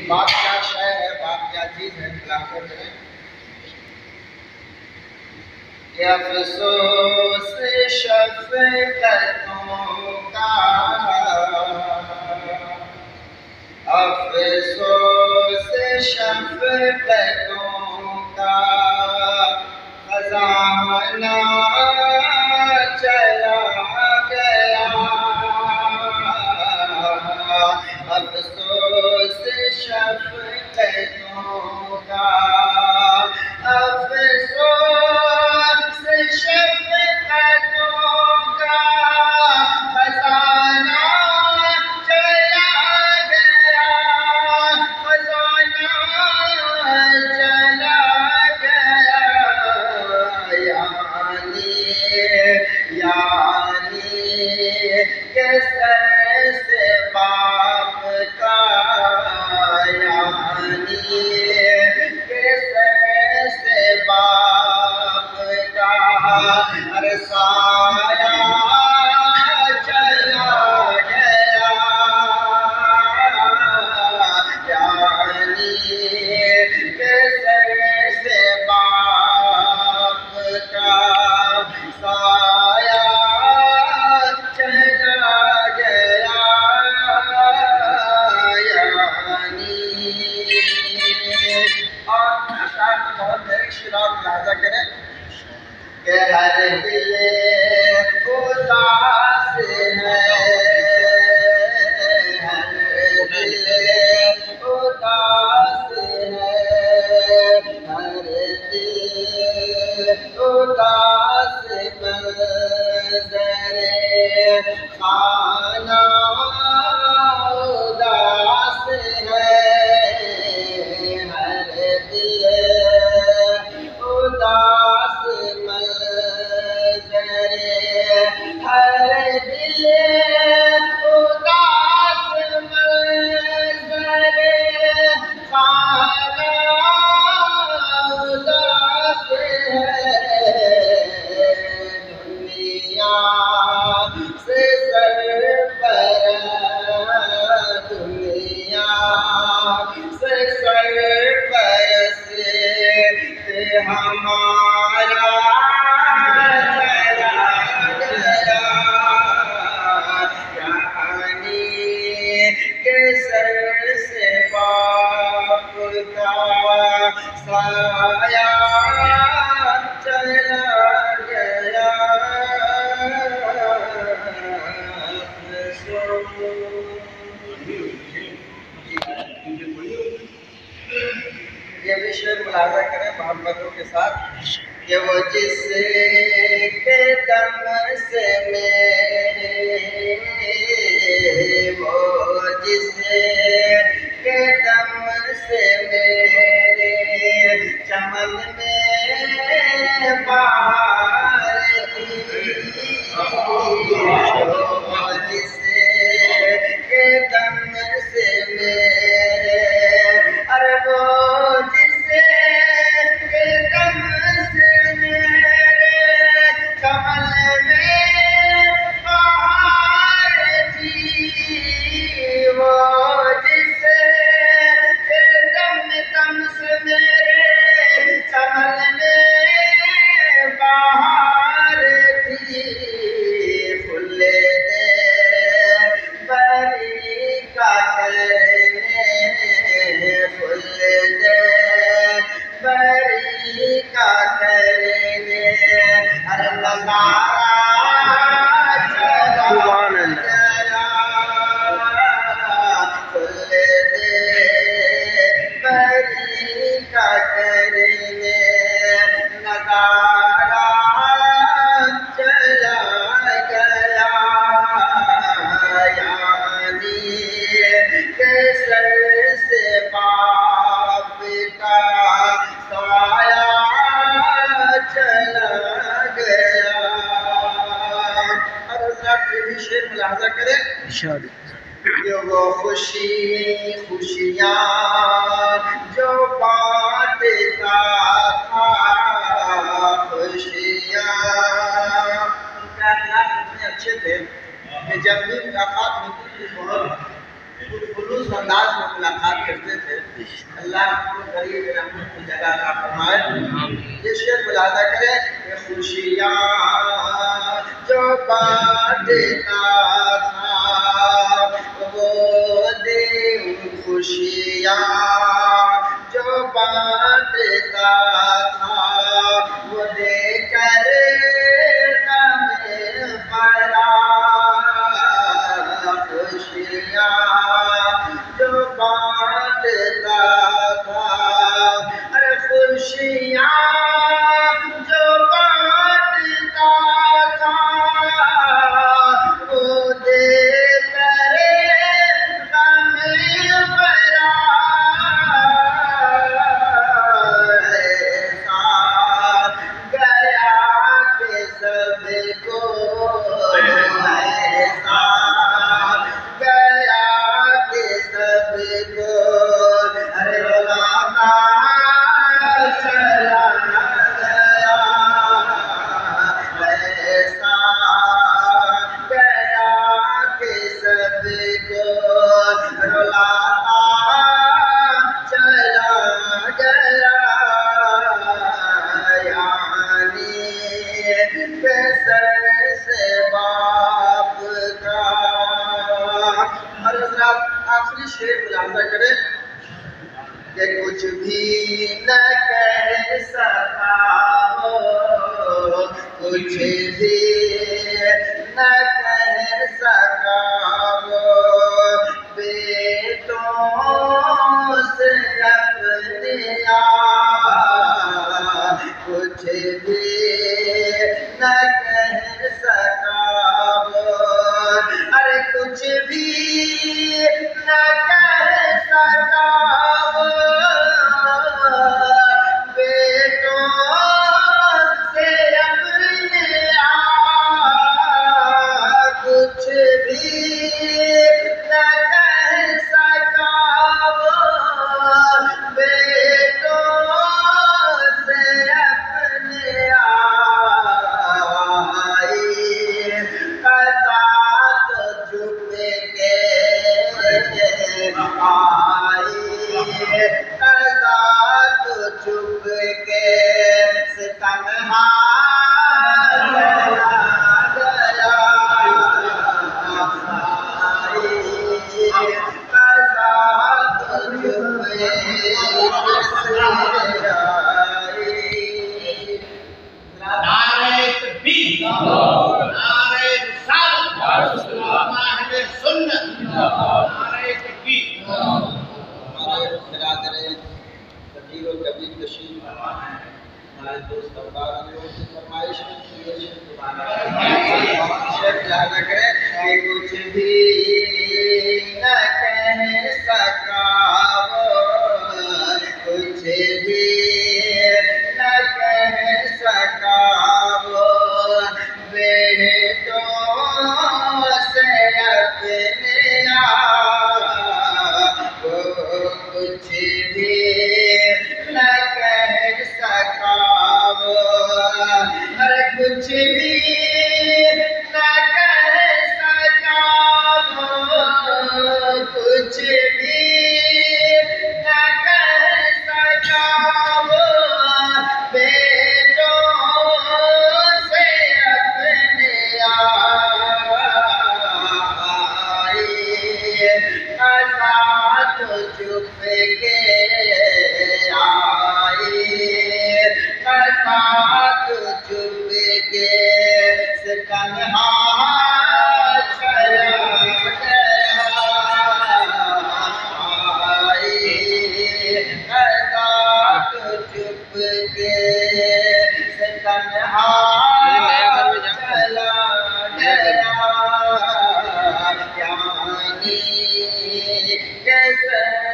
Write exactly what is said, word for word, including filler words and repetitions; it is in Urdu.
بات کیا شے ہے، بات کیا چیز ہے، خلاصہ کریں کہ افسوس شفقتوں کا، افسوس شفقتوں کا خزانہ چلا گیا، افسوس شفقتوں کا، افسوس شفقتوں کا خزانہ چلا گیا، خزانہ چلا گیا، یعنی یعنی کہ سر سے باپ کا، یعنی کہ سر سے باپ کا ہر سایہ چلا گیا، یعنی کہ سر سے باپ کا سایہ چلا گیا، یعنی اور اشعار میں بہت بڑی شراب ملاحظہ کریں کہ ہر دل اداس ہے، ہر دل اداس ہے، ہر دل اداس منظر خانہ اداس ہے، ہر دل اداس منظر، ہر دل اداس منظر خانہ اداس ہے، دنیا سے سر پر، دنیا سے سر پر سے ہمارا چلا گیا، یعنی کہ سر سے باپ کا سایہ چلا گیا، یہ بھی شعر ملاحظہ کریں محبتوں کے ساتھ کہ وہ جس کے دم سے میرے، وہ جس کے دم سے میرے چمن میں بہار تھی، وہ جس کے دم سے میرے، ارے وہ جس کے دم سے میرے چمن میں بہار تھی، وہ جس کے دم دم سے میرے چمن میں بہار تھی، پھول دے بری کا کرنے، پھول دے بری کا کرنے، ہر نظارہ چلا گیا، پھول دے بری کا کرنے، نظارہ چلا گیا، یعنی کہ سر سے باپ کا سایہ چلا گیا، اور حضرات یہ بھی شعر ملاحظہ کریں کہ وہ خوشی خوشیاں جو بانٹتا تھا، خوشیاں ان کا اخلاق اتنے اچھے تھے کہ جب بھی ملاقات ہوتی تھی بہت خلوص اس انداز میں ملاقات کرتے تھے. اللہ کو قریب رحمت کی جگہ عطا فرمائے. یہ شعر ملاحظہ کریں کہ خوشیاں جو بانٹتا تھا وہ دے، خوشیاں جو بانٹتا تھا وہ دے کر غم فرار. خوشیاں جو بانٹتا تھا، ارے خوشیاں جو بانٹتا تھا وہ دے کر غم فرار. ایسا گیا کہ سب کو، ایسا گیا کہ سب کو ارے رلاتا چلا گیا. ایسا گیا کہ سب کو رلاتا چلا گیا. یعنی کیسر سے باپ کا. اور حضرات آخری شعر ملاحظہ کریں کہ کچھ بھی نہ کہہ سکا ہو، کچھ بھی نہ کہہ سکا ہو بیٹوں سے اپنے آپ. کچھ بھی نہ کہہ سکا ہو، ارے کچھ بھی نہ کہہ سکا ہو بیٹوں سے اپنے آپ. کچھ بھی نہ کہہ سکا ہو بیٹوں سے اپنے آپ. قضا تو چھپ کے آئی، قضا تو چھپ کے سے تنہا چلا گیا. قضا تو چھپ کے سے آئی. نعرہ تکبیر، نعرہ رسالت، اہل سنت، نعرہ تکبیر. ہمارے برادر کبیر و کبیر تشریف فرما ہیں. ہمارے دوست احباب نے ان کی فرمائش میں یہ شعر دوبارہ شعر ملاحظہ کریں کہ کچھ بھی نہ کہہ سکا وہ، کچھ بھی نہ کہہ سکا وہ بیٹوں سے اپنے آپ. کچھ بھی نہ کہہ سکا وہ، ارے کچھ بھی نہ کہہ سکا وہ، کچھ بھی نہ کہہ سکا وہ بیٹوں سے اپنے آئی. قضا تو چھپ کے آئی، قضا تو چھپ کے سے تنہا چلا گیا. قضا تو چھپ کے سے تنہا چلا گیا. یعنی کیسے